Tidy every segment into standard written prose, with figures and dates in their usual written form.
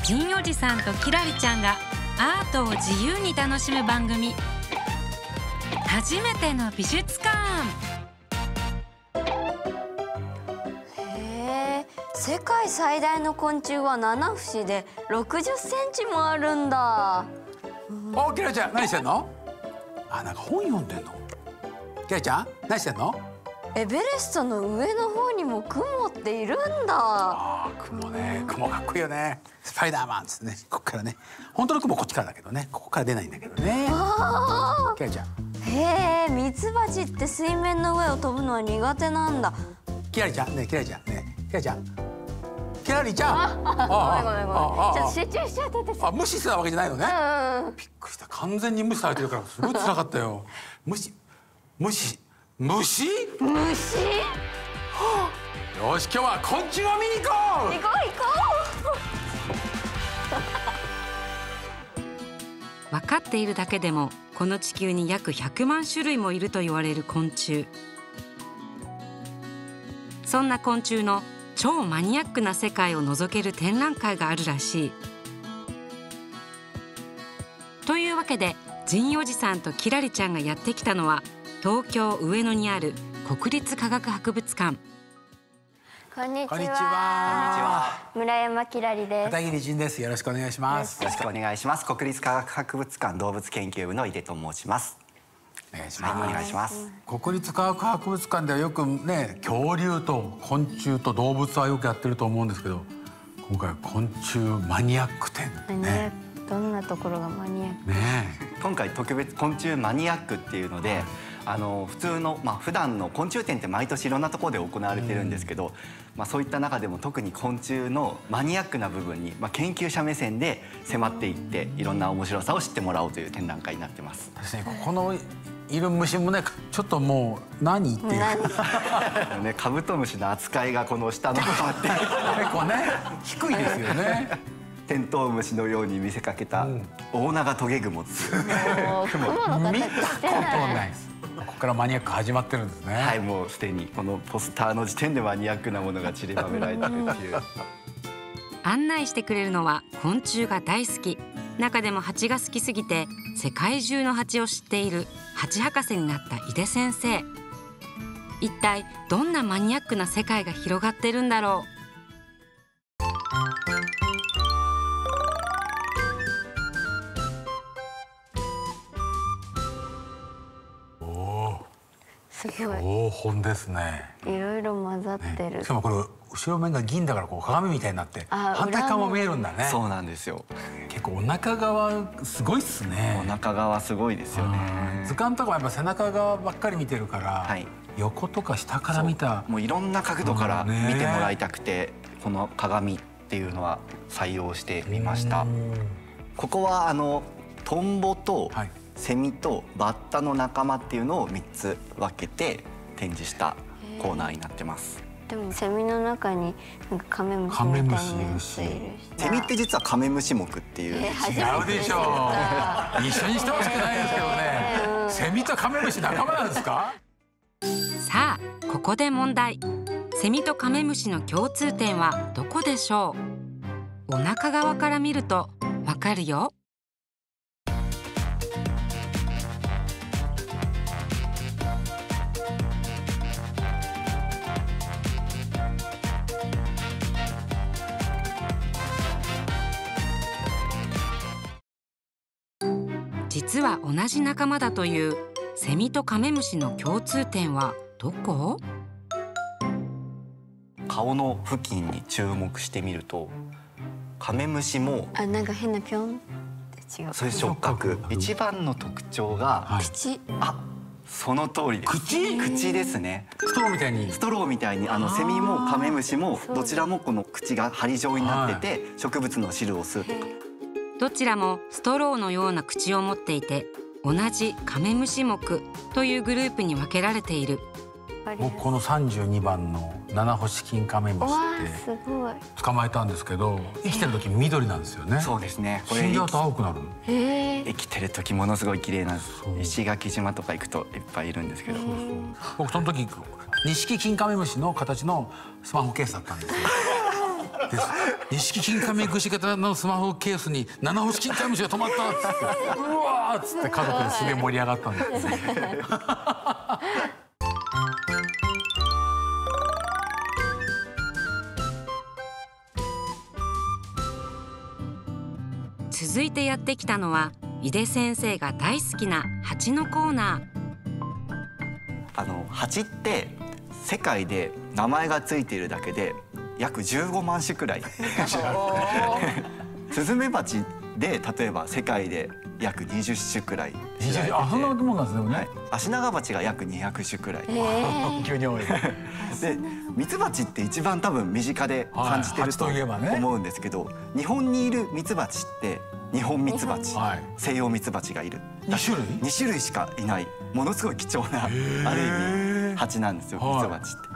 ジンおじさんとキラリちゃんがアートを自由に楽しむ番組、初めての美術館。 へえ、世界最大の昆虫は七節で60センチもあるんだ。 お、キラリちゃん何してんの？あ、なんか本読んでんの。キラリちゃん何してんの？ エベレストの上の方にも雲っているんだ。 ああ、雲ね、雲かっこいいよね。スパイダーマンですね。ここからね、本当の雲こっちからだけどね、ここから出ないんだけどね。 あキラリちゃん。 へえ、ミツバチって水面の上を飛ぶのは苦手なんだ。 キラリちゃんね、キラリちゃんね、キラリちゃん。キラリちゃん。 ごめんごめんごめん。ちょっと集中しちゃってて。 あ、無視してたわけじゃないのね。 うん。 びっくりした。完全に無視されてるからすごい辛かったよ。無視。虫。よし、今日は昆虫を見に行こう。 行こう。分かっているだけでもこの地球に約100万種類もいると言われる昆虫。そんな昆虫の超マニアックな世界を覗ける展覧会があるらしい。というわけでジンおじさんとキラリちゃんがやってきたのは東京上野にある国立科学博物館。 こんにちは。 こんにちは。 村山きらりです。 片桐仁です。よろしくお願いします。 よろしくお願いします。国立科学博物館動物研究部の井出と申します。 お願いします。 はい、お願いします。 国立科学博物館ではよくね、恐竜と昆虫と動物はよくやってると思うんですけど、今回は昆虫マニアック展ね。 どんなところがマニアック？ ね。 今回特別昆虫マニアックっていうので、普通の普段の昆虫展って毎年いろんなところで行われてるんですけど、そういった中でも特に昆虫のマニアックな部分に、研究者目線で迫っていっていろんな面白さを知ってもらおうという展覧会になってます。 確かにここのいる虫もね、ちょっともう何っていうね、カブトムシの扱いがこの下の方って結構ね低いですよね。 テントウムシのように見せかけた大長トゲグモっていう見たことないです。ここからマニアック始まってるんですね。 はい、もうすでにこのポスターの時点でマニアックなものが散りばめられてるっていう。 案内してくれるのは昆虫が大好き、中でも蜂が好きすぎて世界中の蜂を知っている蜂博士になった井出先生。一体どんなマニアックな世界が広がってるんだろう。 すごい。 黄金ですね。 いろいろ混ざってる。 しかもこれ後ろ面が銀だからこう鏡みたいになって反対側も見えるんだね。 そうなんですよ。 結構お腹側すごいっすね。 お腹側すごいですよね。 図鑑とかはやっぱ背中側ばっかり見てるから、 はい、 横とか下から見たもういろんな角度から見てもらいたくて、この鏡っていうのは採用してみました。ここはトンボとセミとバッタの仲間っていうのを3つ分けて展示したコーナーになってます。 でもセミの中になんかカメムシみたいなやついるし。 セミって実はカメムシ目っていう。 違うでしょう。一緒にしてほしくないですけどね。セミとカメムシ仲間なんですか？ さあここで問題。セミとカメムシの共通点はどこでしょう？お腹側から見るとわかるよ。実は同じ仲間だというセミとカメムシの共通点はどこ？ 顔の付近に注目してみると、カメムシもなんか変なピョンって違う。 そういう触覚。一番の特徴が口。 その通りです。口ですね。 ストローみたいに。 ストローみたいにセミもカメムシもどちらもこの口が針状になってて、植物の汁を吸うとか。 どちらもストローのような口を持っていて、同じカメムシ目というグループに分けられている。 僕この32番の七星金カメムシって捕まえたんですけど、生きてる時緑なんですよね。 そうですね。 死んじゃうと青くなる。 生きてる時ものすごい綺麗なんです。石垣島とか行くといっぱいいるんですけど、 僕その時錦金カメムシの形のスマホケースだったんですよ。 錦金亀串型のスマホケースに七星金亀虫が止まったっつってうわーっつって家族ですげえ盛り上がったんですね。 続いてやってきたのは井出先生が大好きな蜂のコーナー。 蜂って世界で名前がついているだけで約15万種くらい。スズメバチで例えば世界で約20種くらい知られてて、 あ、そんなもんなんですね。 はい、アシナガバチが約200種くらい。 急に多い。 でミツバチって一番多分身近で感じてると思うんですけど、日本にいるミツバチって日本ミツバチ、西洋ミツバチがいる2種類しかいない、ものすごい貴重なある意味蜂なんですよ、ミツバチって。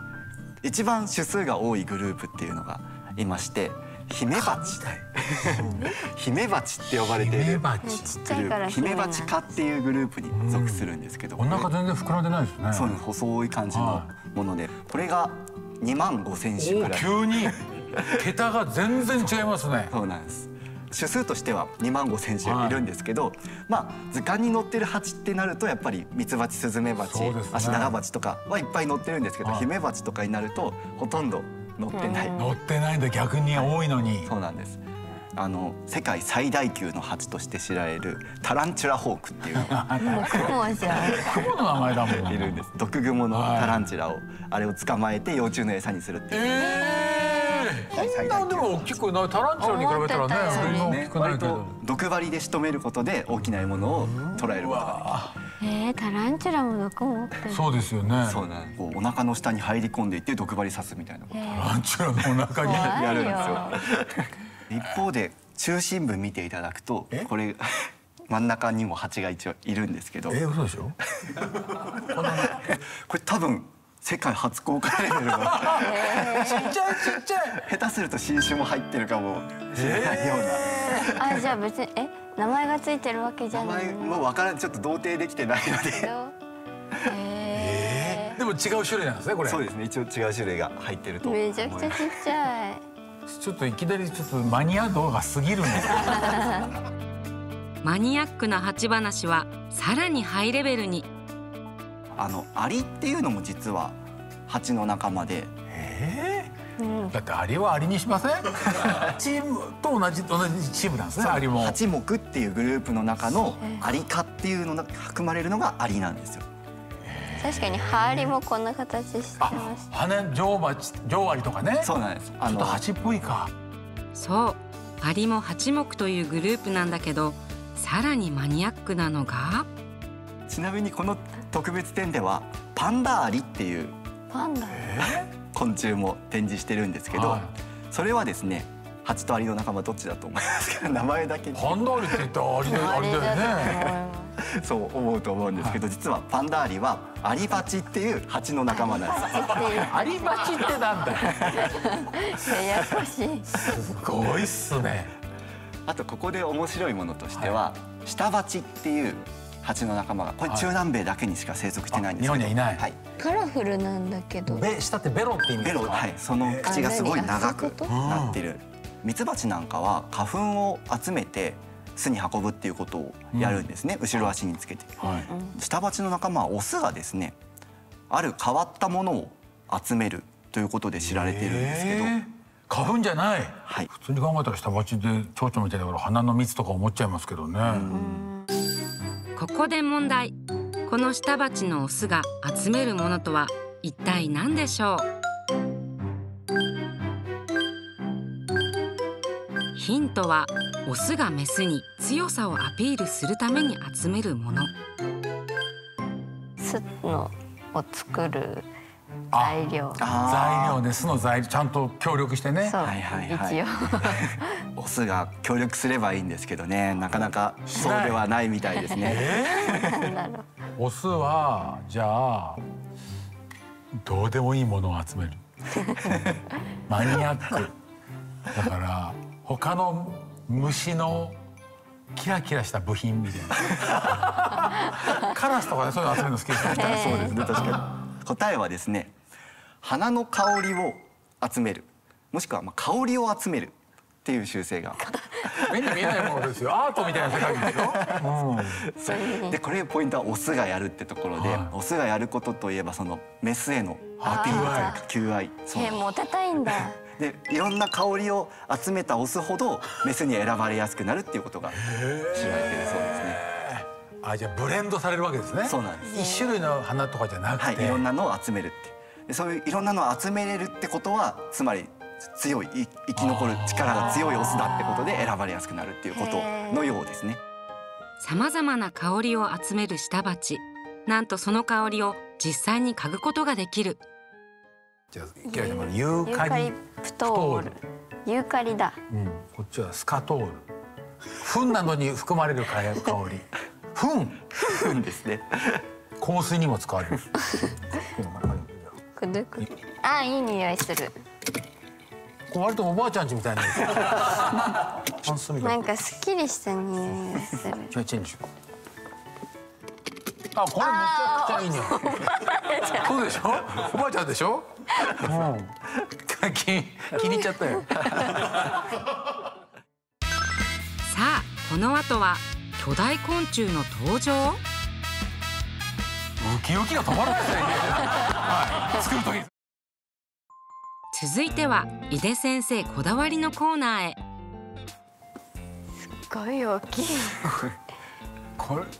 一番種数が多いグループっていうのがいまして、ヒメバチヒメバチって呼ばれているグループ、ヒメバチ科っていうグループに属するんですけど、 お腹全然膨らんでないですね。 そう、細い感じのもので、これが2万5,000種くらい。 急に桁が全然違いますね。 そうなんです。種数としては2万5,000種いるんですけど、まあ図鑑に載ってる蜂ってなるとやっぱりミツバチ、スズメバチ、アシナガバチとかはいっぱい載ってるんですけど、ヒメバチとかになるとほとんど載ってない。 載ってないんだ、逆に多いのに。 そうなんです。世界最大級の蜂として知られるタランチュラホークっていうのが雲の名前だもん。 いるんです。毒グモのタランチュラをあれを捕まえて幼虫の餌にするっていう。 こんなでも大きくない、タランチュラに比べたらね、大きくないけど、 毒針で仕留めることで大きな獲物を捉えることができる。 タランチュラも毒持ってる。 そうですよね。 そうなんです。お腹の下に入り込んでいって毒針刺すみたいなことタランチュラの中にやるんですよ。一方で中心部見ていただくと、これ真ん中にも蜂が一応いるんですけど、 嘘でしょ。 これ多分世界初公開レベルのちっちゃいちっちゃい、 下手すると新種も入ってるかもしれないような。 じゃあ別に名前がついてるわけじゃない。 名前も分からない、ちょっと同定できてないので。 でも違う種類なんですね、これ。 そうですね、一応違う種類が入ってると思います。 めちゃくちゃちっちゃい。 ちょっといきなりちょっとマニア度が過ぎるんですよ。 マニアックな蜂話はさらにハイレベルに。 アリっていうのも実は蜂の仲間で。 だってアリはアリにしません？チームと同じチームなんですね。アリも。 蜂目っていうグループの中のアリ科っていうのが含まれるのがアリなんですよ。 確かにハアリもこんな形してました。 羽女王アリとかね。 そうなんです。 ちょっと蜂っぽいか。 そう、アリも蜂目というグループなんだけど、さらにマニアックなのが。 ちなみにこの特別展ではパンダアリっていう昆虫も展示してるんですけど、それはですね、蜂とアリの仲間どっちだと思いますか？名前だけパンダアリって言ったらアリだよね。 そう思うと思うんですけど、実はパンダアリはアリバチっていう蜂の仲間なんです。 アリバチってなんだよ。 ややこしい。 すごいっすね。 あとここで面白いものとしては、シタバチっていう蜂の仲間が、これ中南米だけにしか生息してないんですけど、 日本にはいない。 カラフルなんだけど。 下ってベロって意味ですか？ はい、その口がすごい長くなってる。ミツバチなんかは花粉を集めて巣に運ぶっていうことをやるんですね、後ろ足につけて。シタバチの仲間はオスがですね、ある変わったものを集めるということで知られているんですけど、 花粉じゃない。 はい、 普通に考えたらシタバチで蝶々みたいだから花の蜜とか思っちゃいますけどね。 ここで問題。このシタバチのオスが集めるものとは一体何でしょう？ヒントはオスがメスに強さをアピールするために集めるもの。 巣を作る材料。 材料ね、巣の材料ちゃんと協力してね。 そう、一応。 オスが協力すればいいんですけどね、なかなかそうではないみたいですね。 オスはじゃあどうでもいいものを集める。マニアックだから他の虫のキラキラした部品みたいな。カラスとかね、そういうの集めるの好きですね。 そうですね、確かに。答えはですね、花の香りを集めるもしくは香りを集めるっていう習性が目に見えないものですよ。アートみたいな世界ですよ。 でこれポイントはオスがやるってところで、オスがやることといえばそのメスへのアピールというか求愛。 モテたいんだ。 でいろんな香りを集めたオスほどメスに選ばれやすくなるっていうことが知られているそうですね。 じゃあブレンドされるわけですね。 そうなんです。 一種類の花とかじゃなくて、 いろんなのを集めるってで、そういういろんなのを集めれるってことはつまり強い生き残る力が強いオスだってことで選ばれやすくなるっていうことのようですね。 さまざまな香りを集める下鉢、なんとその香りを実際に嗅ぐことができる。 じゃあキラちゃん、ユーカリプトール。ユーカリだ。 こっちはスカトール。糞などに含まれる香り。 糞ですね。 香水にも使われる。 あ、いい匂いする。 割とおばあちゃんちみたいな。 なんかすっきりした匂いがする。 チェンジ。これめちゃくちゃいい匂い。そうでしょ。おばあちゃんでしょ。気に入っちゃったよ。 さあ、この後は巨大昆虫の登場。 ウキウキが止まらないですね。作る時。 続いては井出先生こだわりのコーナーへ。 すごい大きい。 これ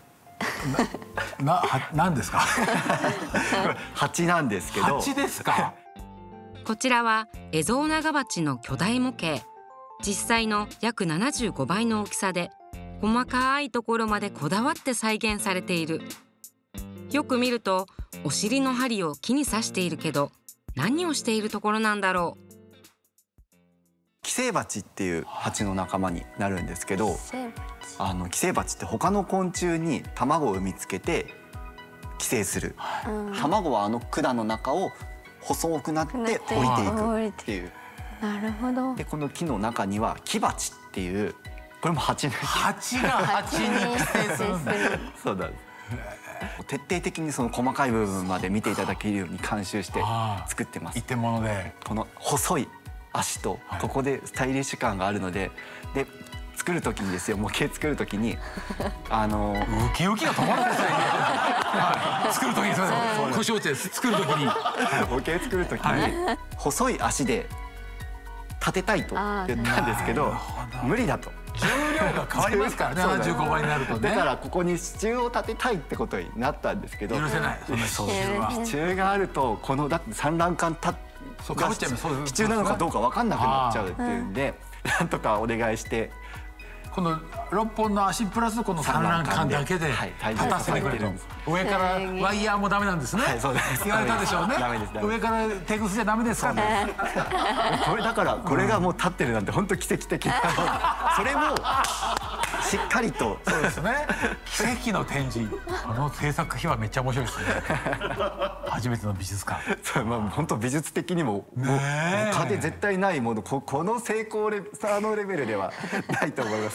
何ですか。 蜂なんですけど。 蜂ですか。 こちらはエゾオナガバチの巨大模型。実際の約75倍の大きさで、細かいところまでこだわって再現されている。よく見るとお尻の針を木に刺しているけど、何をしているところなんだろう。 寄生バチっていう蜂の仲間になるんですけど、寄生バチって他の昆虫に卵を産みつけて寄生する。卵は管の中を細くなって降りていくっていう。 なるほど。 でこの木の中には木鉢っていう、これも蜂の蜂が蜂に寄生するんだ。 そうなんです。徹底的にその細かい部分まで見ていただけるように監修して作ってます。 一点物でこの細い足とここでスタイリッシュ感があるので、で作る時にですよ、模型作る時にウキウキが止まらないですね。作る時に故障して作る時に模型作る時に細い足で立てたいと言ったんですけど、無理だと。 重量が変わりますからね。75倍になるとね。 だからここに支柱を立てたいってことになったんですけど、 許せない。 支柱があるとこのだって産卵管支柱なのかどうか分かんなくなっちゃうっていうんで、なんとかお願いして。 この6本の足プラスこの産卵管だけで立たせてくれる。上からワイヤーもダメなんですね。言われたでしょうね。上からテグスじゃダメですかね。 これだからこれがもう立ってるなんて本当奇跡的な。それもしっかりと。 そうですね。奇跡の展示。制作費はめっちゃ面白いですね。初めての美術館。 本当美術的にも他で絶対ないもの、この成功レベルではないと思います。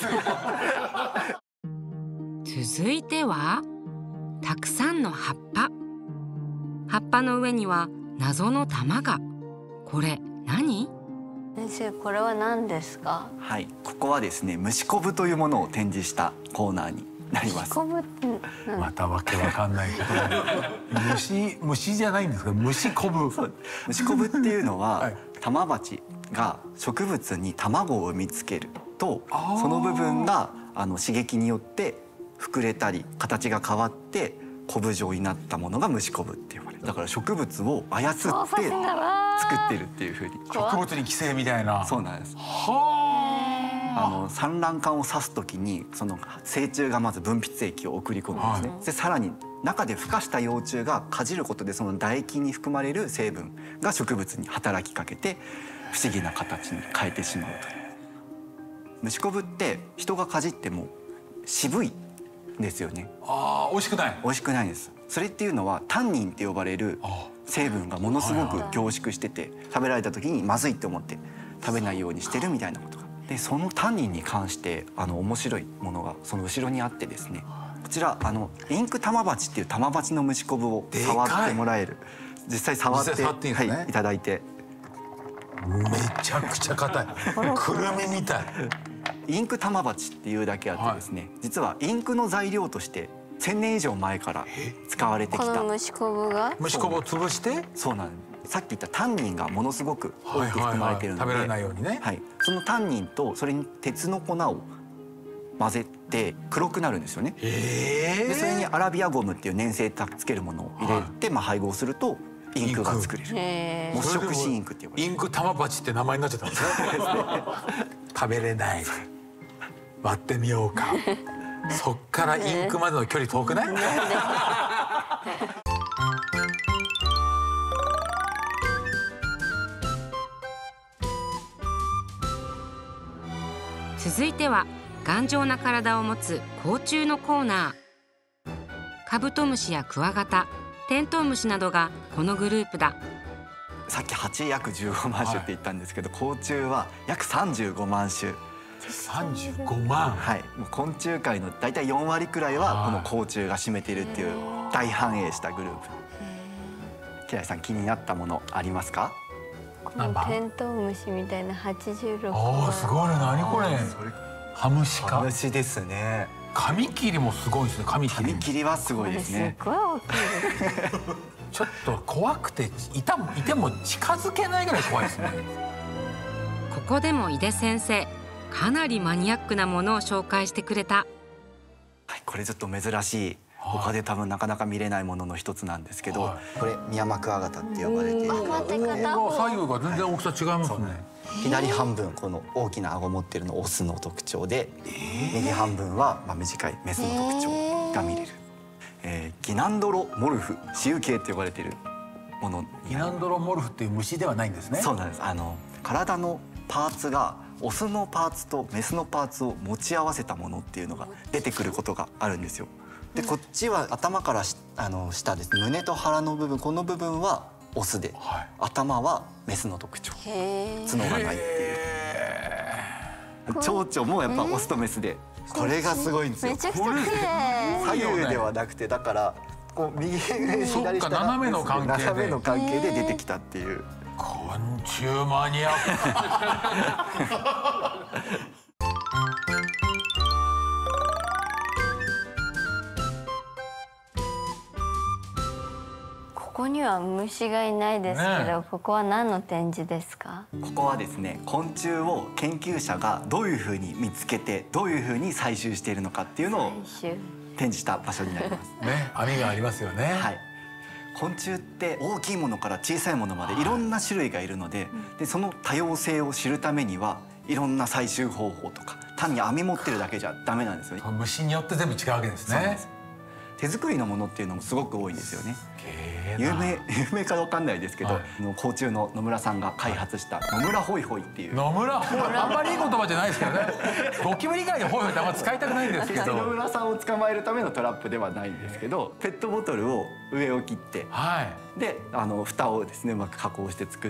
続いてはたくさんの葉っぱの上には謎の玉が。これ何？ 先生、これは何ですか？ はい、ここはですね、虫こぶというものを展示したコーナーになります。 またわけわかんないけど、虫じゃないんですか？虫こぶ。 虫こぶっていうのは玉鉢が植物に卵を産みつけると、その部分が刺激によって膨れたり形が変わってこぶ状になったものが虫こぶって呼ばれる。だから植物を操って作ってるっていうふうに。 植物に寄生みたいな。 そうなんです。産卵管を刺す時にその成虫がまず分泌液を送り込むんですね。でさらに中で孵化した幼虫がかじることでその唾液に含まれる成分が植物に働きかけて不思議な形に変えてしまうという。虫こぶって人がかじっても渋いんですよね。 美味しくない。 美味しくないです。それっていうのはタンニンって呼ばれる成分がものすごく凝縮してて、食べられた時にまずいって思って食べないようにしてるみたいなことが。でそのタンニンに関して面白いものがその後ろにあってですね、こちらインク玉鉢っていう玉鉢の虫こぶを触ってもらえる。実際触っていただいて。 めちゃくちゃ硬い。くるみみたい。 インク玉鉢っていうだけあってですね、実はインクの材料として1000年以上前から使われてきた。 この虫こぶが虫こぶを潰して。 そうなんです。さっき言ったタンニンがものすごく多く含まれているので、 食べられないようにね。 はい、そのタンニンとそれに鉄の粉を混ぜて黒くなるんですよね。でそれにアラビアゴムっていう粘性つけるものを入れて、配合するってインクが作れる。木色紙インクって呼ばれる。 インク玉鉢って名前になっちゃったんですね。食べれない。割ってみようか。そっからインクまでの距離遠くない？ 続いては頑丈な体を持つ甲虫のコーナー。カブトムシやクワガタ、テントウムシなどがこのグループだ。 さっき蜂約15万種って言ったんですけど、甲虫は約35万種。 35万。 はい、もう昆虫界のだいたい4割くらいはこの甲虫が占めているっていう大繁栄したグループ。キライさん、気になったものありますか？ このテントウムシみたいな86 ああ、すごいね。何これ。ハムシか。 虫ですね。 カミキリもすごいですね。カミキリ。 カミキリはすごいですね。 すごい大きいです。 ちょっと怖くていても近づけないぐらい怖いですね。 ここでも井出先生、かなりマニアックなものを紹介してくれた。 はい、これちょっと珍しい、他で多分なかなか見れないものの一つなんですけど、これミヤマクワガタって呼ばれている。 左右が全然大きさ違いますね。 左半分この大きな顎持ってるのオスの特徴で、右半分は短いメスの特徴が見れる。ギナンドロモルフ雌雄系って呼ばれているもの。 ギナンドロモルフっていう虫ではないんですね。 そうなんです。体のパーツがオスのパーツとメスのパーツを持ち合わせたものっていうのが出てくることがあるんですよ。でこっちは頭から下です。胸と腹の部分、この部分はオスで、頭はメスの特徴。角がないっていう。蝶々もやっぱオスとメスで、これがすごいんですよ。 めちゃくちゃ綺麗。 左右ではなくて、だからこう右上左下斜めの関係で出てきたっていう。 昆虫マニアック。 ここには虫がいないですけど、ここは何の展示ですか？ ここはですね、昆虫を研究者がどういうふうに見つけて、どういうふうに採集しているのかっていうのを展示した場所になります。 ね、網がありますよね。 はい。昆虫って大きいものから小さいものまでいろんな種類がいるので、その多様性を知るためにはいろんな採集方法とか、単に網持ってるだけじゃダメなんですよね。 虫によって全部違うわけですね。 手作りのものっていうのもすごく多いんですよね。有名かわかんないですけど、甲虫の野村さんが開発した野村ホイホイっていう。 野村ホイ、あんまりいい言葉じゃないですけどね。ゴキブリ以外でホイホイってあんま使いたくないんですけど。 野村さんを捕まえるためのトラップではないんですけど、ペットボトルを上を切って、で蓋をですねうまく加工して作って、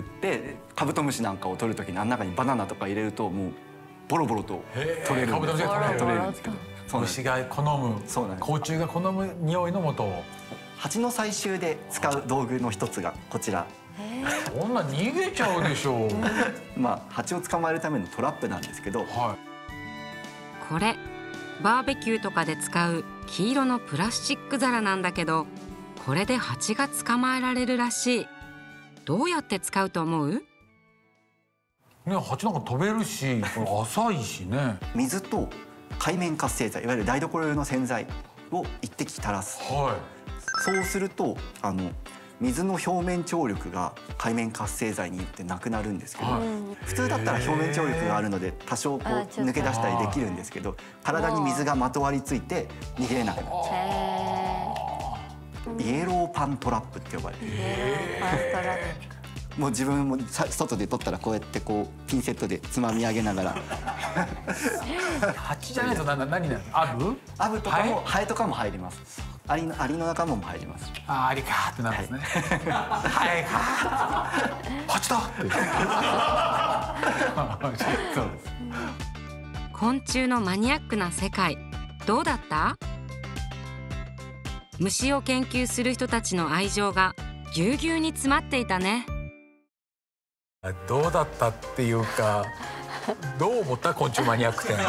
カブトムシなんかを取る時にあの中にバナナとか入れるともうボロボロと取れるんです。取れるんですけど。 虫が好む、甲虫が好む匂いの元を。 蜂の採集で使う道具の一つがこちら。 こんな逃げちゃうでしょう。 蜂を捕まえるためのトラップなんですけど、 これバーベキューとかで使う黄色のプラスチック皿なんだけど、これで蜂が捕まえられるらしい。どうやって使うと思う？ ね、蜂なんか飛べるし、浅いしね。 水と界面活性剤、いわゆる台所用の洗剤を一滴垂らす。そうすると水の表面張力が界面活性剤によってなくなるんですけど、普通だったら表面張力があるので多少こう抜け出したりできるんですけど、体に水がまとわりついて逃げれなくなっちゃう。イエローパントラップって呼ばれてる。もう自分も外で撮ったらこうやってこうピンセットでつまみ上げながら。 蜂じゃないと何なの？ アブとかもハエとかも入ります。アリの仲間も入ります。 アリかってなるんですね。ハエか。蜂だ。 昆虫のマニアックな世界、どうだった？虫を研究する人たちの愛情がぎゅうぎゅうに詰まっていたね。 どうだったっていうか、どう思った昆虫マニアック展。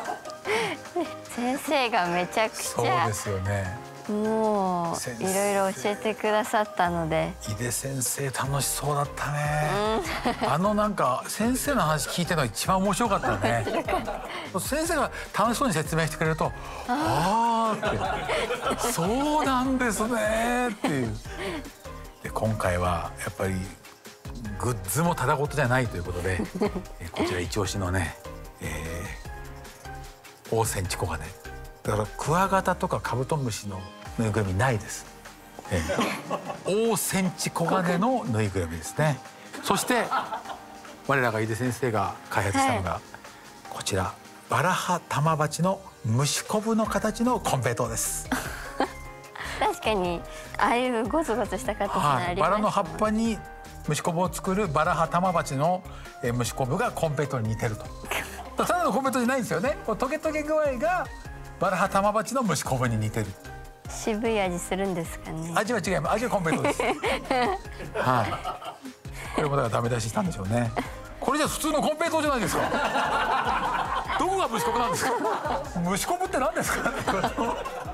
先生がめちゃくちそうゃですよね。 もう先生いろいろ教えてくださったので、 井出先生楽しそうだったね。なんか先生の話聞いてるのが一番面白かったね。先生が楽しそうに説明してくれると、ああって、そうなんですねっていう。で今回はやっぱりグッズもただごとじゃないということで、こちら一押しのね、オオセンチコガネ。だからクワガタとかカブトムシのぬいぐるみないです。オオセンチコガネのぬいぐるみですね。そして我らが井出先生が開発したのが、こちらバラハタマバチの虫こぶの形のコンペイトウです。 確かにああいうゴツゴツした形のありましたもんね。 バラの葉っぱに虫こぶを作るバラハタマバチの虫こぶがコンペイトウに似てると。ただのコンペイトウじゃないんですよね。こうトゲトゲ具合がバラハタマバチの虫こぶに似てる。 渋い味するんですかね。 味は違います。味はコンペイトウです。はい。これもだからダメ出ししたんでしょうね。これじゃ普通のコンペイトウじゃないですか。どこが虫こぶなんですか。虫こぶって何ですか。